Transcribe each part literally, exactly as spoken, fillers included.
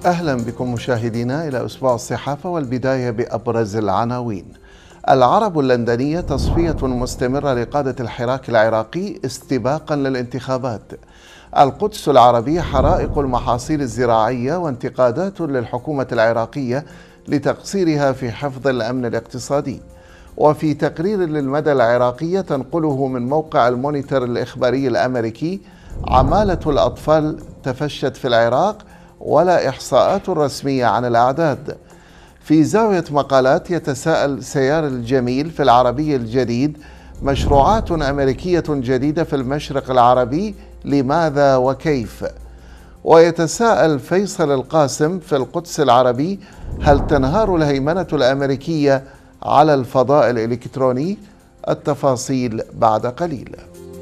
أهلا بكم مشاهدينا إلى أسبوع الصحافة، والبداية بأبرز العناوين. العرب اللندنية تصفية مستمرة لقادة الحراك العراقي استباقا للانتخابات. القدس العربية حرائق المحاصيل الزراعية وانتقادات للحكومة العراقية لتقصيرها في حفظ الأمن الاقتصادي. وفي تقرير للمدى العراقية تنقله من موقع المونيتور الإخباري الأمريكي، عمالة الأطفال تفشت في العراق ولا إحصاءات رسمية عن الأعداد. في زاوية مقالات يتساءل سيار الجميل في العربي الجديد: مشروعات أمريكية جديدة في المشرق العربي، لماذا وكيف؟ ويتساءل فيصل القاسم في القدس العربي: هل تنهار الهيمنة الأمريكية على الفضاء الإلكتروني؟ التفاصيل بعد قليل.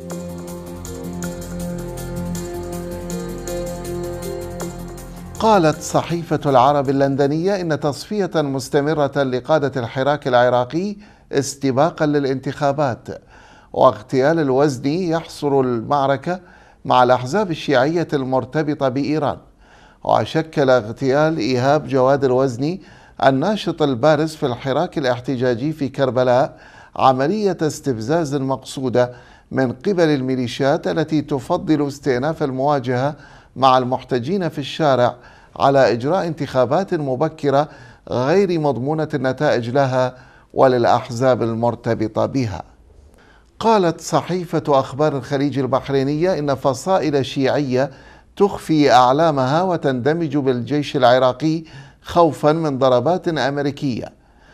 قالت صحيفة العرب اللندنية إن تصفية مستمرة لقادة الحراك العراقي استباقا للانتخابات. واغتيال الوزني يحصر المعركة مع الأحزاب الشيعية المرتبطة بإيران. وشكل اغتيال إيهاب جواد الوزني الناشط البارز في الحراك الاحتجاجي في كربلاء عملية استفزاز مقصودة من قبل الميليشيات التي تفضل استئناف المواجهة مع المحتجين في الشارع على إجراء انتخابات مبكرة غير مضمونة النتائج لها وللأحزاب المرتبطة بها. قالت صحيفة أخبار الخليج البحرينية إن فصائل شيعية تخفي أعلامها وتندمج بالجيش العراقي خوفا من ضربات أمريكية.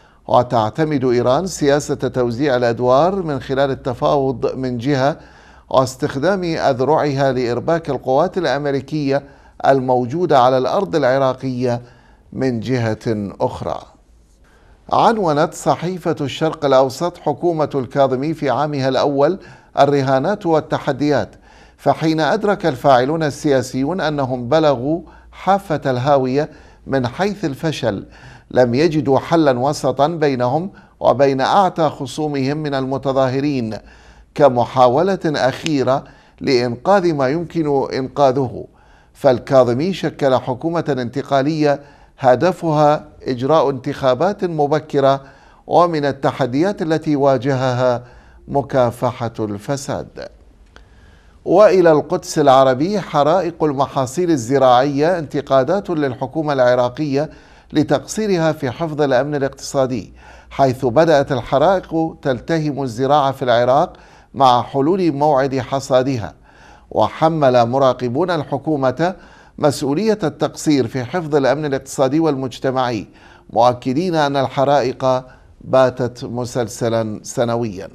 وتعتمد إيران سياسة توزيع الأدوار من خلال التفاوض من جهة، واستخدام أذرعها لإرباك القوات الأمريكية الموجودة على الأرض العراقية من جهة أخرى. عنونت صحيفة الشرق الأوسط حكومة الكاظمي في عامها الأول الرهانات والتحديات، فحين أدرك الفاعلون السياسيون أنهم بلغوا حافة الهاوية من حيث الفشل، لم يجدوا حلا وسطا بينهم وبين أعتى خصومهم من المتظاهرين، كمحاولة أخيرة لإنقاذ ما يمكن إنقاذه. فالكاظمي شكل حكومة انتقالية هدفها إجراء انتخابات مبكرة، ومن التحديات التي واجهها مكافحة الفساد. وإلى القدس العربي، حرائق المحاصيل الزراعية انتقادات للحكومة العراقية لتقصيرها في حفظ الأمن الاقتصادي، حيث بدأت الحرائق تلتهم الزراعة في العراق مع حلول موعد حصادها. وحمل مراقبون الحكومة مسؤولية التقصير في حفظ الأمن الاقتصادي والمجتمعي، مؤكدين أن الحرائق باتت مسلسلا سنويا.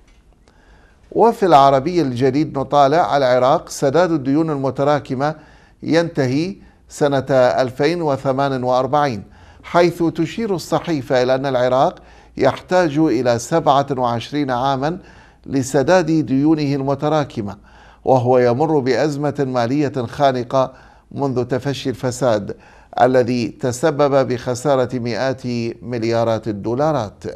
وفي العربي الجديد نطالع: العراق سداد الديون المتراكمة ينتهي سنة ألفين وثمانية وأربعين، حيث تشير الصحيفة إلى أن العراق يحتاج إلى سبعة وعشرين عاما لسداد ديونه المتراكمة، وهو يمر بأزمة مالية خانقة منذ تفشي الفساد الذي تسبب بخسارة مئات مليارات الدولارات.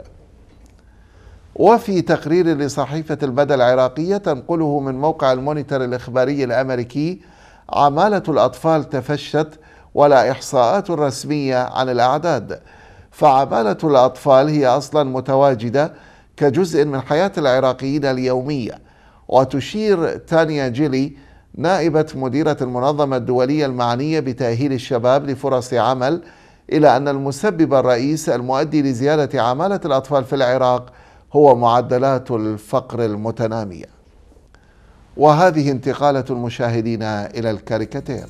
وفي تقرير لصحيفة المدى العراقية تنقله من موقع المونيتور الإخباري الأمريكي، عمالة الأطفال تفشت ولا إحصاءات رسمية عن الأعداد. فعمالة الأطفال هي أصلا متواجدة كجزء من حياة العراقيين اليومية. وتشير تانيا جيلي نائبة مديرة المنظمة الدولية المعنية بتأهيل الشباب لفرص عمل إلى أن المسبب الرئيس المؤدي لزيادة عمالة الأطفال في العراق هو معدلات الفقر المتنامية. وهذه انتقالة المشاهدين إلى الكاريكاتير.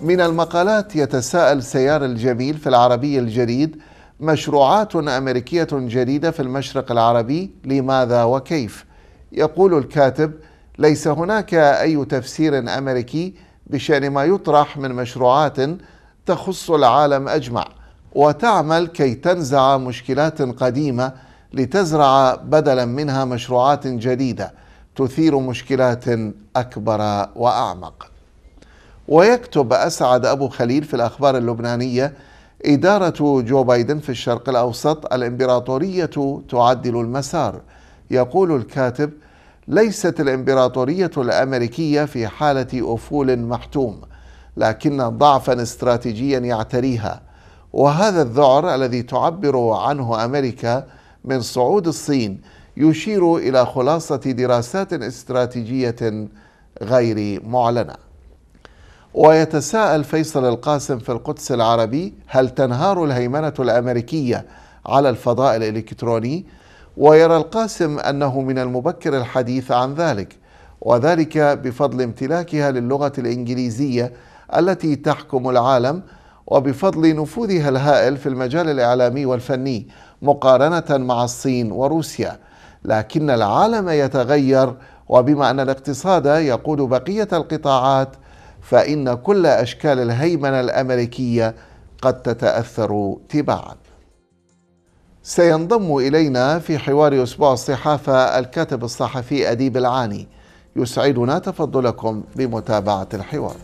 من المقالات يتساءل سيار الجميل في العربي الجديد: مشروعات أمريكية جديدة في المشرق العربي، لماذا وكيف؟ يقول الكاتب: ليس هناك أي تفسير أمريكي بشأن ما يطرح من مشروعات تخص العالم أجمع، وتعمل كي تنزع مشكلات قديمة لتزرع بدلا منها مشروعات جديدة تثير مشكلات أكبر وأعمق. ويكتب أسعد أبو خليل في الأخبار اللبنانية: إدارة جو بايدن في الشرق الأوسط الإمبراطورية تعدل المسار. يقول الكاتب: ليست الإمبراطورية الأمريكية في حالة أفول محتوم، لكن ضعفا استراتيجيا يعتريها، وهذا الذعر الذي تعبر عنه أمريكا من صعود الصين يشير إلى خلاصة دراسات استراتيجية غير معلنة. ويتساءل فيصل القاسم في القدس العربي: هل تنهار الهيمنة الأمريكية على الفضاء الإلكتروني؟ ويرى القاسم أنه من المبكر الحديث عن ذلك، وذلك بفضل امتلاكها للغة الإنجليزية التي تحكم العالم، وبفضل نفوذها الهائل في المجال الإعلامي والفني مقارنة مع الصين وروسيا. لكن العالم يتغير، وبما أن الاقتصاد يقود بقية القطاعات فإن كل أشكال الهيمنة الأمريكية قد تتأثر تباعا. سينضم إلينا في حوار أسبوع الصحافة الكاتب الصحفي أديب العاني. يسعدنا تفضلكم بمتابعة الحوار.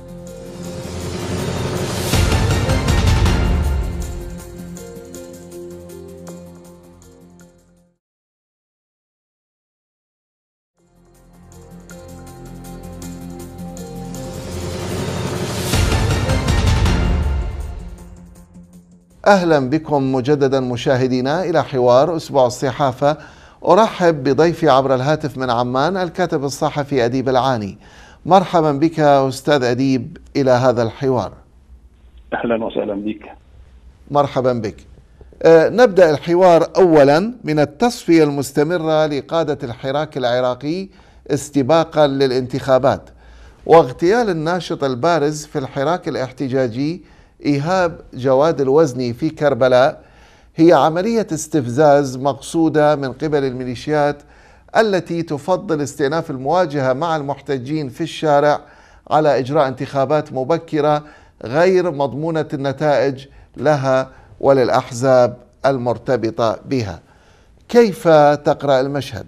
أهلا بكم مجددا مشاهدينا إلى حوار أسبوع الصحافة. أرحب بضيفي عبر الهاتف من عمان الكاتب الصحفي أديب العاني. مرحبا بك أستاذ أديب إلى هذا الحوار. أهلا وسهلا بك. مرحبا بك. أه نبدأ الحوار أولا من التصفية المستمرة لقادة الحراك العراقي استباقا للانتخابات، واغتيال الناشط البارز في الحراك الاحتجاجي إيهاب جواد الوزني في كربلاء هي عملية استفزاز مقصودة من قبل الميليشيات التي تفضل استئناف المواجهة مع المحتجين في الشارع على إجراء انتخابات مبكرة غير مضمونة النتائج لها وللأحزاب المرتبطة بها. كيف تقرأ المشهد؟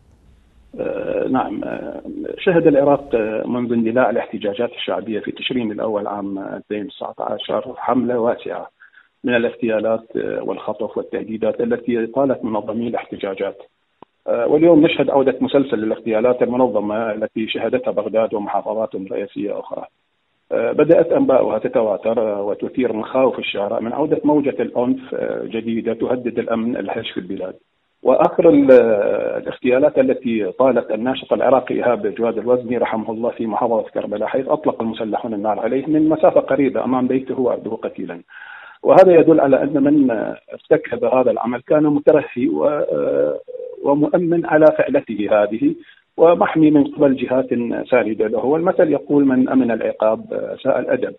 آه نعم، آه شهد العراق منذ اندلاع الاحتجاجات الشعبية في تشرين الأول عام ألفين وتسعة عشر حملة واسعة من الاغتيالات والخطف والتهديدات التي طالت منظمي الاحتجاجات. واليوم نشهد عودة مسلسل الاغتيالات المنظمة التي شهدتها بغداد ومحافظات رئيسية أخرى. بدأت أنباؤها تتواتر وتثير مخاوف الشارع من عودة موجة العنف جديدة تهدد الأمن الهش في البلاد. وآخر الاغتيالات التي طالت الناشط العراقي إيهاب جواد الوزني رحمه الله في محافظة كربلاء، حيث أطلق المسلحون النار عليه من مسافة قريبة أمام بيته وأرده قتيلا. وهذا يدل على أن من ارتكب هذا العمل كان مترهي ومؤمن على فعلته هذه ومحمي من قبل جهات ساندة له. والمثل يقول: من أمن العقاب ساء الأدب.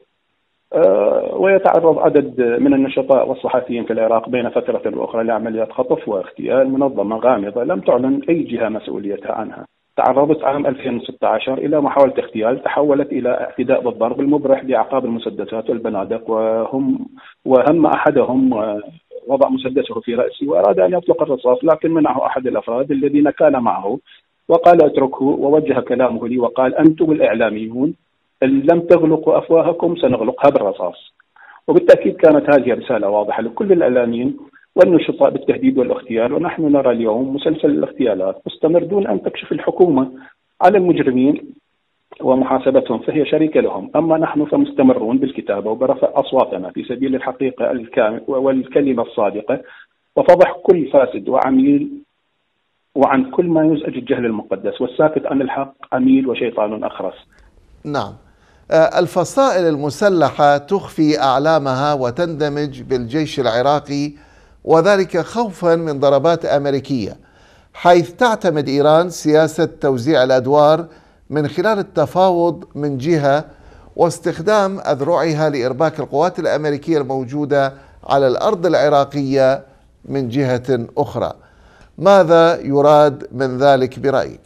ويتعرض عدد من النشطاء والصحفيين في العراق بين فترة وأخرى لعمليات خطف واغتيال منظمة غامضة لم تعلن أي جهة مسؤوليتها عنها. تعرضت عام ألفين وستة عشر إلى محاولة اغتيال تحولت إلى اعتداء بالضرب المبرح بأعقاب المسدسات والبنادق، وهم وهم أحدهم وضع مسدسه في رأسه وأراد أن يطلق الرصاص، لكن منعه أحد الأفراد الذين كان معه وقال: اتركه. ووجه كلامه لي وقال: أنتم الإعلاميون إن لم تغلقوا أفواهكم سنغلقها بالرصاص. وبالتأكيد كانت هذه رسالة واضحة لكل الإعلاميين والنشطاء بالتهديد والاغتيال. ونحن نرى اليوم مسلسل الاغتيالات مستمر دون أن تكشف الحكومة على المجرمين ومحاسبتهم، فهي شريكة لهم. أما نحن فمستمرون بالكتابة وبرفع أصواتنا في سبيل الحقيقة الكامل والكلمة الصادقة وفضح كل فاسد وعميل وعن كل ما يزعج الجهل المقدس، والساكت عن الحق عميل وشيطان أخرس. نعم، الفصائل المسلحة تخفي أعلامها وتندمج بالجيش العراقي، وذلك خوفا من ضربات أمريكية، حيث تعتمد إيران سياسة توزيع الأدوار من خلال التفاوض من جهة، واستخدام أذرعها لإرباك القوات الأمريكية الموجودة على الأرض العراقية من جهة أخرى. ماذا يراد من ذلك برأيك؟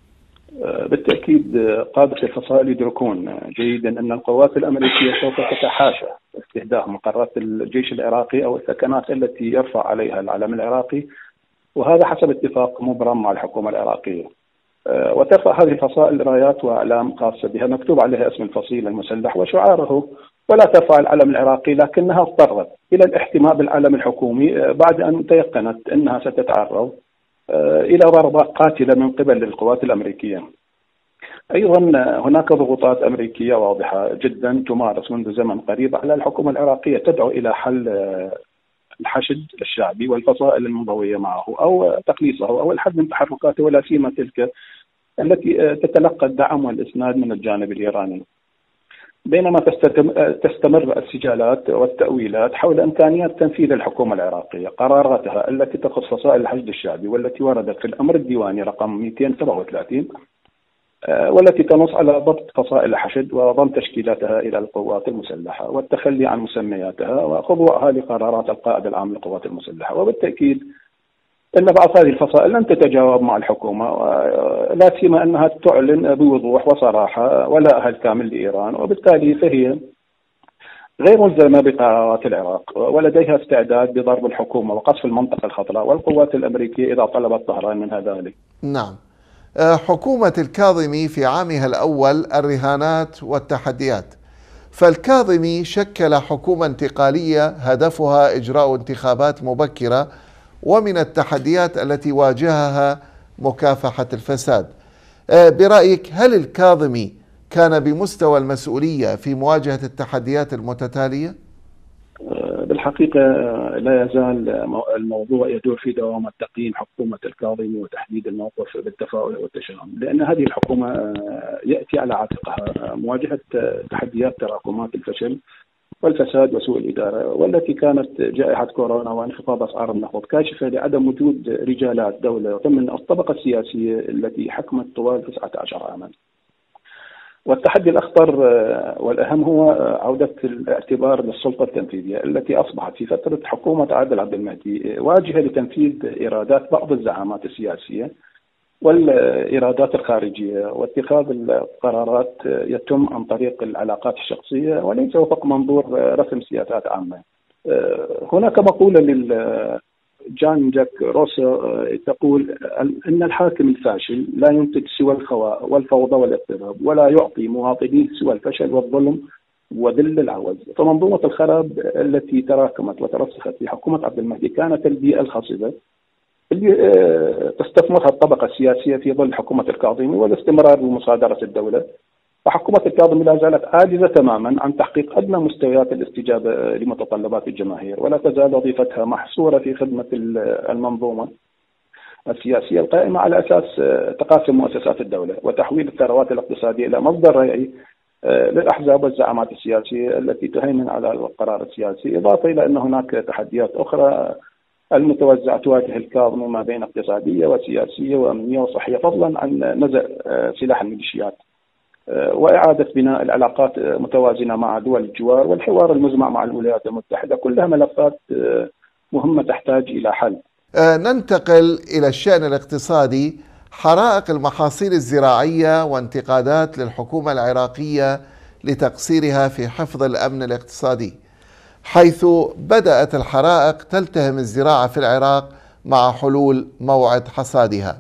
بالتأكيد قادة الفصائل يدركون جيدا أن القوات الأمريكية سوف تتحاشى استهداف مقرات الجيش العراقي أو الثكنات التي يرفع عليها العلم العراقي، وهذا حسب اتفاق مبرم مع الحكومة العراقية. وترفع هذه الفصائل رايات وأعلام خاصة بها مكتوب عليها اسم الفصيل المسلح وشعاره، ولا ترفع العلم العراقي، لكنها اضطرت إلى الاحتماء بالعلم الحكومي بعد أن تيقنت أنها ستتعرض إلى ضربات قاتلة من قبل القوات الأمريكية. أيضا هناك ضغوطات أمريكية واضحة جدا تمارس منذ زمن قريب على الحكومة العراقية تدعو إلى حل الحشد الشعبي والفصائل المنضوية معه أو تقليصه أو الحد من تحركاته، ولا سيما تلك التي تتلقى الدعم والإسناد من الجانب الإيراني. بينما تستمر السجالات والتأويلات حول إمكانية تنفيذ الحكومة العراقية قراراتها التي تخص فصائل الحشد الشعبي والتي وردت في الأمر الديواني رقم مئتين وسبعة وثلاثين، والتي تنص على ضبط فصائل الحشد وضم تشكيلاتها إلى القوات المسلحة والتخلي عن مسمياتها وخضوعها لقرارات القائد العام للقوات المسلحة. وبالتأكيد أن بعض هذه الفصائل لن تتجاوب مع الحكومة، لا سيما أنها تعلن بوضوح وصراحة ولاءها الكامل لإيران، وبالتالي فهي غير ملزمة بقرارات العراق ولديها استعداد بضرب الحكومة وقصف المنطقة الخضراء والقوات الأمريكية إذا طلبت طهران منها ذلك. نعم. حكومة الكاظمي في عامها الأول الرهانات والتحديات، فالكاظمي شكل حكومة انتقالية هدفها إجراء انتخابات مبكرة، ومن التحديات التي واجهها مكافحة الفساد. برأيك هل الكاظمي كان بمستوى المسؤولية في مواجهة التحديات المتتالية؟ بالحقيقة لا يزال الموضوع يدور في دوامة تقييم حكومة الكاظمي وتحديد الموقف بالتفاؤل والتشاؤم، لأن هذه الحكومة يأتي على عاتقها مواجهة تحديات تراكمات الفشل والفساد وسوء الإدارة، والتي كانت جائحة كورونا وانخفاض أسعار النفط كاشفة لعدم وجود رجالات دولة ومن الطبقة السياسية التي حكمت طوال تسعة عشر عاما. والتحدي الأخطر والأهم هو عودة الاعتبار للسلطة التنفيذية التي أصبحت في فترة حكومة عادل عبد المهدي واجهة لتنفيذ إيرادات بعض الزعامات السياسية والإيرادات الخارجية، واتخاذ القرارات يتم عن طريق العلاقات الشخصية وليس وفق منظور رسم سياسات عامة. هناك مقولة للجان جاك روسو تقول أن الحاكم الفاشل لا ينتج سوى الخواء والفوضى والاضطراب، ولا يعطي مواطنيه سوى الفشل والظلم وذل العوز. فمنظومة الخراب التي تراكمت وترسخت في حكومة عبد المهدي كانت البيئة الخصبة اللي تستثمرها الطبقة السياسية في ظل حكومة الكاظمي والاستمرار بمصادرة الدولة. وحكومة الكاظمي لا زالت عاجزة تماما عن تحقيق أدنى مستويات الاستجابة لمتطلبات الجماهير، ولا تزال وظيفتها محصورة في خدمة المنظومة السياسية القائمة على أساس تقاسم مؤسسات الدولة وتحويل الثروات الاقتصادية إلى مصدر ريعي للأحزاب والزعامات السياسية التي تهيمن على القرار السياسي، إضافة إلى أن هناك تحديات أخرى المتوزعة تواجه الكاظمي ما بين اقتصادية وسياسية وأمنية وصحية، فضلا عن نزع سلاح الميليشيات وإعادة بناء العلاقات متوازنة مع دول الجوار والحوار المزمع مع الولايات المتحدة، كلها ملفات مهمة تحتاج إلى حل. ننتقل إلى الشأن الاقتصادي. حرائق المحاصيل الزراعية وانتقادات للحكومة العراقية لتقصيرها في حفظ الأمن الاقتصادي، حيث بدأت الحرائق تلتهم الزراعة في العراق مع حلول موعد حصادها.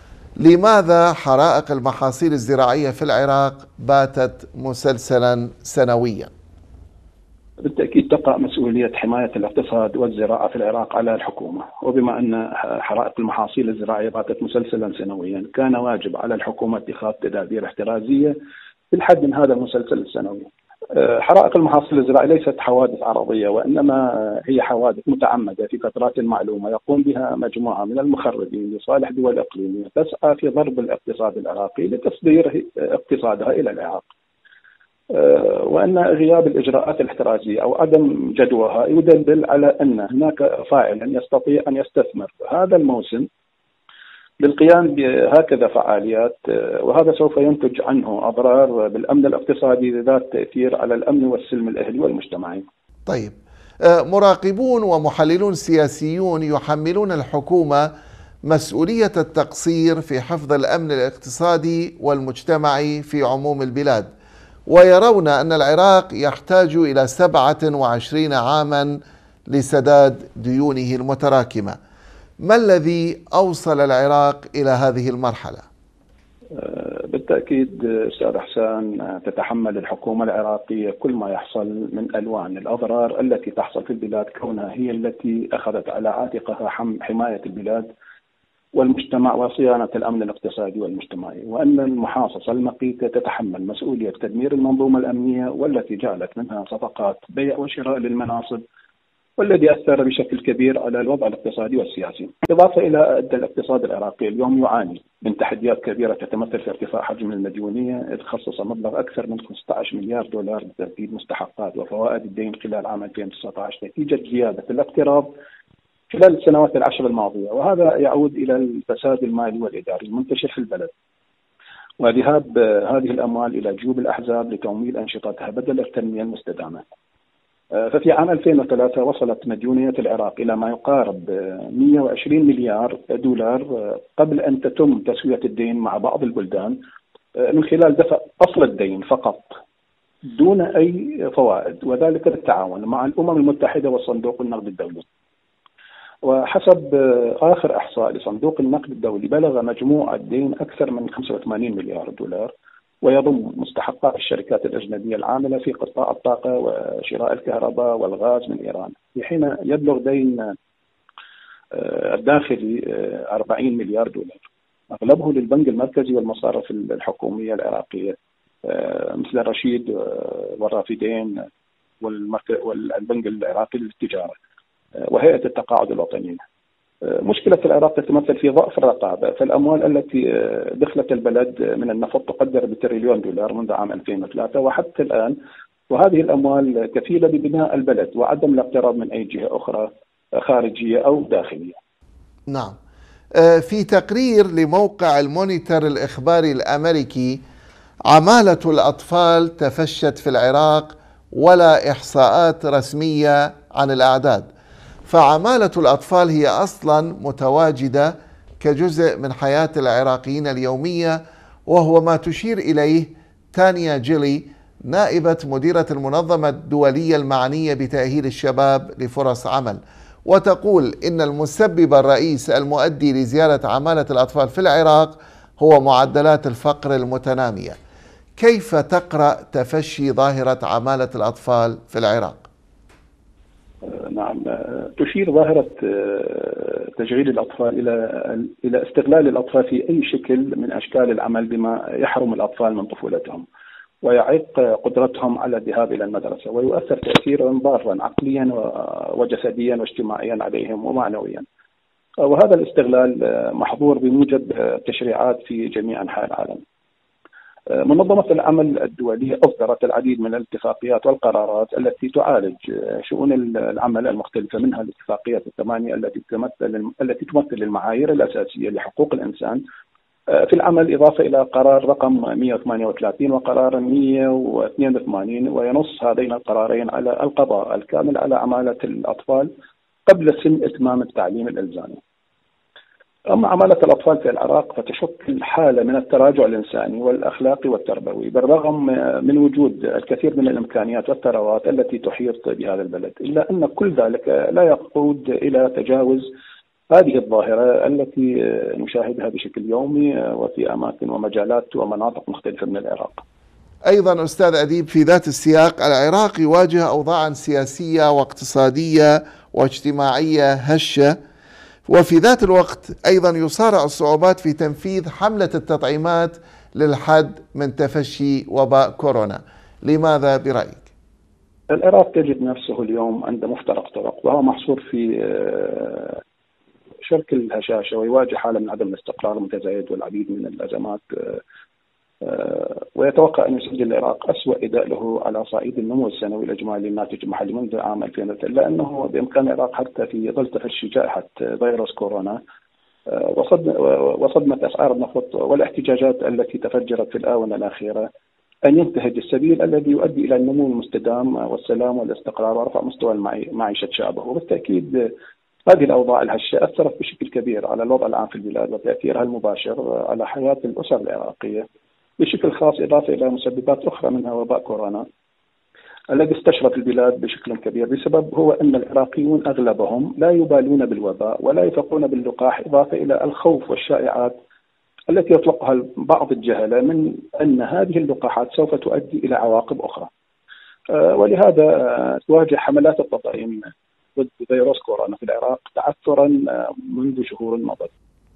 لماذا حرائق المحاصيل الزراعية في العراق باتت مسلسلا سنويا؟ بالتأكيد تقع مسؤولية حماية الاقتصاد والزراعة في العراق على الحكومة، وبما أن حرائق المحاصيل الزراعية باتت مسلسلا سنويا كان واجب على الحكومة اتخاذ تدابير احترازية للحد من هذا المسلسل السنوي. حرائق المحاصيل الزراعية ليست حوادث عرضية، وإنما هي حوادث متعمدة في فترات معلومة يقوم بها مجموعة من المخربين لصالح دول إقليمية تسعى في ضرب الاقتصاد العراقي لتصدير اقتصادها إلى العراق، وأن غياب الإجراءات الاحترازية أو عدم جدواها يدلل على أن هناك فاعل يستطيع أن يستثمر هذا الموسم للقيام بهكذا فعاليات، وهذا سوف ينتج عنه أضرار بالأمن الاقتصادي ذات تأثير على الأمن والسلم الأهلي والمجتمعي. طيب، مراقبون ومحللون سياسيون يحملون الحكومة مسؤولية التقصير في حفظ الأمن الاقتصادي والمجتمعي في عموم البلاد، ويرون أن العراق يحتاج إلى سبعة وعشرين عاما لسداد ديونه المتراكمة. ما الذي أوصل العراق إلى هذه المرحلة؟ بالتأكيد أستاذ حسان، تتحمل الحكومة العراقية كل ما يحصل من ألوان الأضرار التي تحصل في البلاد، كونها هي التي أخذت على عاتقها حماية البلاد والمجتمع وصيانة الأمن الاقتصادي والمجتمعي، وأن المحاصصة المقيتة تتحمل مسؤولية تدمير المنظومة الأمنية والتي جعلت منها صفقات بيع وشراء للمناصب، والذي أثر بشكل كبير على الوضع الاقتصادي والسياسي. إضافة إلى أن الاقتصاد العراقي اليوم يعاني من تحديات كبيرة تتمثل في ارتفاع حجم المديونية، إذ خصص مبلغ أكثر من خمسة عشر مليار دولار لتسديد مستحقات وفوائد الدين خلال عام ألفين وتسعة عشر نتيجة زيادة الاقتراض خلال السنوات العشر الماضية، وهذا يعود إلى الفساد المالي والإداري المنتشر في البلد وذهاب هذه الأموال إلى جيوب الأحزاب لتمويل أنشطتها بدل التنمية المستدامة. ففي عام ألفين وثلاثة وصلت مديونية العراق إلى ما يقارب مئة وعشرين مليار دولار قبل أن تتم تسوية الدين مع بعض البلدان من خلال دفع أصل الدين فقط دون أي فوائد، وذلك بالتعاون مع الأمم المتحدة وصندوق النقد الدولي. وحسب آخر إحصاء لصندوق النقد الدولي بلغ مجموع الدين أكثر من خمسة وثمانين مليار دولار، ويضم مستحقات الشركات الأجنبية العاملة في قطاع الطاقة وشراء الكهرباء والغاز من إيران، في حين يبلغ دين الداخلي أربعين مليار دولار، أغلبه للبنك المركزي والمصارف الحكومية العراقية مثل الرشيد والرافدين والبنك العراقي للتجارة وهيئة التقاعد الوطنية. مشكلة العراق تتمثل في ضعف الرقابة، فالأموال التي دخلت البلد من النفط تقدر بتريليون دولار منذ عام ألفين وثلاثة وحتى الآن، وهذه الأموال كفيلة ببناء البلد وعدم الاقتراض من أي جهة أخرى خارجية أو داخلية. نعم. في تقرير لموقع المونيتور الإخباري الأمريكي، عمالة الأطفال تفشت في العراق ولا إحصاءات رسمية عن الأعداد، فعمالة الأطفال هي أصلا متواجدة كجزء من حياة العراقيين اليومية، وهو ما تشير إليه تانيا جيلي نائبة مديرة المنظمة الدولية المعنية بتأهيل الشباب لفرص عمل، وتقول إن المسبب الرئيس المؤدي لزيادة عمالة الأطفال في العراق هو معدلات الفقر المتنامية. كيف تقرأ تفشي ظاهرة عمالة الأطفال في العراق؟ نعم، تشير ظاهرة تشغيل الأطفال إلى إلى استغلال الأطفال في أي شكل من أشكال العمل بما يحرم الأطفال من طفولتهم ويعيق قدرتهم على الذهاب إلى المدرسة، ويؤثر تأثيرا ضارا عقليا وجسديا واجتماعيا عليهم ومعنويا. وهذا الاستغلال محظور بموجب تشريعات في جميع أنحاء العالم. منظمة العمل الدولية أصدرت العديد من الاتفاقيات والقرارات التي تعالج شؤون العمل المختلفة، منها الاتفاقية الثمانية التي تمثل التي تمثل المعايير الأساسية لحقوق الإنسان في العمل، إضافة إلى قرار رقم مئة وثمانية وثلاثين وقرار مئة واثنين وثمانين، وينص هذين القرارين على القضاء الكامل على عمالة الأطفال قبل سن إتمام التعليم الإلزامي. أما عمالة الأطفال في العراق فتشكل حالة من التراجع الإنساني والأخلاقي والتربوي، بالرغم من وجود الكثير من الإمكانيات والثروات التي تحيط بهذا البلد، إلا أن كل ذلك لا يقود إلى تجاوز هذه الظاهرة التي نشاهدها بشكل يومي وفي أماكن ومجالات ومناطق مختلفة من العراق. أيضا أستاذ أديب، في ذات السياق العراق يواجه أوضاعا سياسية واقتصادية واجتماعية هشة، وفي ذات الوقت أيضا يصارع الصعوبات في تنفيذ حملة التطعيمات للحد من تفشي وباء كورونا. لماذا برأيك؟ العراق يجد نفسه اليوم عند مفترق طرق، وهو محصور في شرك الهشاشة، ويواجه حالة من عدم الاستقرار المتزايد والعديد من الأزمات، ويتوقع أن يسجل العراق أسوأ أداء له على صعيد النمو السنوي الإجمالي الناتج المحلي منذ عام ألفين وثلاثة، لأنه بإمكان العراق حتى في ظل تفشي جائحة فيروس كورونا وصدمة أسعار النفط والاحتجاجات التي تفجرت في الآونة الأخيرة أن ينتهج السبيل الذي يؤدي إلى النمو المستدام والسلام والاستقرار ورفع مستوى معيشة شعبه. وبالتأكيد هذه الأوضاع الهشة أثرت بشكل كبير على الوضع العام في البلاد وتأثيرها المباشر على حياة الأسر العراقية بشكل خاص، إضافة إلى مسببات أخرى منها وباء كورونا الذي استشرف البلاد بشكل كبير، بسبب هو أن العراقيون أغلبهم لا يبالون بالوباء ولا يفقون باللقاح، إضافة إلى الخوف والشائعات التي يطلقها بعض الجهلة من أن هذه اللقاحات سوف تؤدي إلى عواقب أخرى. ولهذا تواجه حملات التطعيم ضد فيروس كورونا في العراق تعثرا منذ شهور مضت.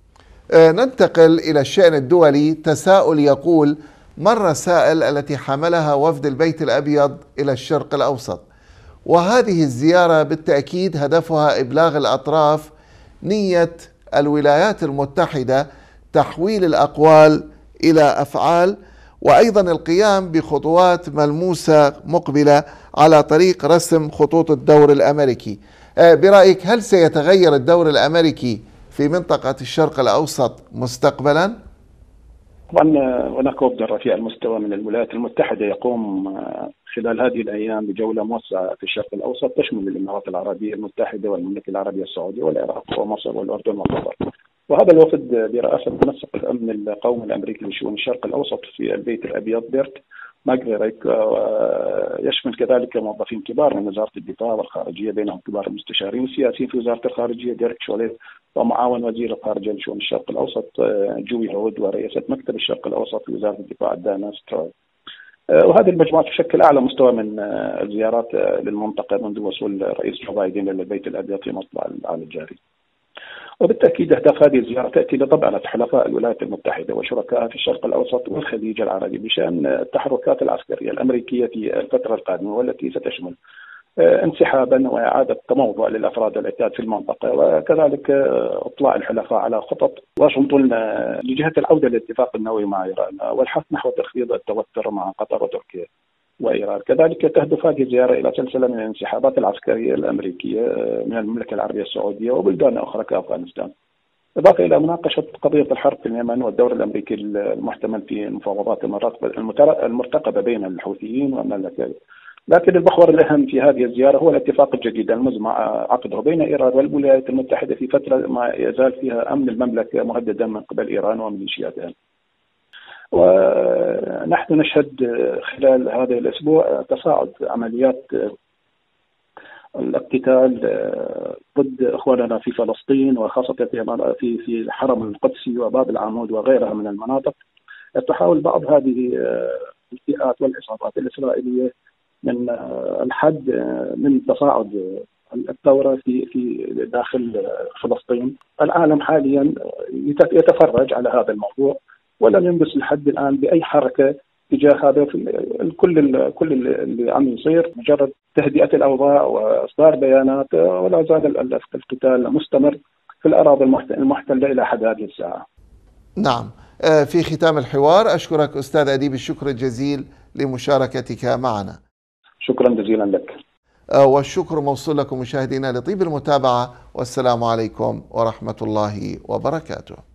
ننتقل إلى الشأن الدولي. تساؤل يقول: ما الرسائل التي حملها وفد البيت الأبيض إلى الشرق الأوسط؟ وهذه الزيارة بالتأكيد هدفها إبلاغ الأطراف نية الولايات المتحدة تحويل الأقوال إلى أفعال، وأيضا القيام بخطوات ملموسة مقبلة على طريق رسم خطوط الدور الأمريكي. برأيك هل سيتغير الدور الأمريكي في منطقة الشرق الأوسط مستقبلا؟ طبعا هناك وفد رفيع المستوى من الولايات المتحدة يقوم خلال هذه الأيام بجولة موسعة في الشرق الأوسط تشمل الإمارات العربية المتحدة والمملكة العربية السعودية والعراق ومصر والأردن وقطر. وهذا الوفد برئاسة منسق الأمن القومي الأمريكي لشؤون الشرق الأوسط في البيت الأبيض بيرت ماكفيريك، يشمل كذلك موظفين كبار من وزارة الدفاع والخارجية، بينهم كبار المستشارين السياسيين في وزارة الخارجية ديريك شوليت، ومعاون وزير الخارجية لشؤون الشرق الأوسط جوي هود، ورئيسة مكتب الشرق الأوسط في وزارة الدفاع دانا ستروي. وهذه المجموعة تشكل أعلى مستوى من الزيارات للمنطقة منذ وصول الرئيس جو بايدن إلى البيت الأبيض في مطلع العام الجاري. وبالتأكيد أهداف هذه الزيارة تأتي لطبعا حلفاء الولايات المتحدة وشركائها في الشرق الأوسط والخليج العربي بشأن التحركات العسكرية الأمريكية في الفترة القادمة، والتي ستشمل انسحابا وإعادة تموضع للأفراد العتاد في المنطقة، وكذلك إطلاع الحلفاء على خطط واشنطن لجهة العودة للاتفاق النووي مع إيران والحث نحو تخفيض التوتر مع قطر وتركيا وإيران. كذلك تهدف هذه الزيارة إلى سلسلة من الانسحابات العسكرية الأمريكية من المملكة العربية السعودية وبلدان أخرى كأفغانستان، إضافة إلى مناقشة قضية الحرب في اليمن والدور الأمريكي المحتمل في المفاوضات المرتقبة بين الحوثيين والمملكة. لكن المحور الأهم في هذه الزيارة هو الاتفاق الجديد المزمع عقده بين إيران والولايات المتحدة في فترة ما يزال فيها أمن المملكة مهددا من قبل إيران وميليشياتها. ونحن نشهد خلال هذا الأسبوع تصاعد عمليات الاقتتال ضد إخواننا في فلسطين، وخاصة في في الحرم القدسي وباب العمود وغيرها من المناطق. تحاول بعض هذه الفئات والعصابات الإسرائيلية من الحد من تصاعد الثورة في في داخل فلسطين. العالم حاليا يتفرج على هذا الموضوع ولم ينبس الحد الآن بأي حركة تجاه هذا. الكل كل اللي عم يصير مجرد تهدئة الأوضاع وإصدار بيانات، ولا زال القتال مستمر في الأراضي المحتلة إلى حد هذه الساعة. نعم. في ختام الحوار أشكرك أستاذ أديب الشكر الجزيل لمشاركتك معنا. شكرا جزيلا لك. والشكر موصول لكم مشاهدينا لطيب المتابعة، والسلام عليكم ورحمة الله وبركاته.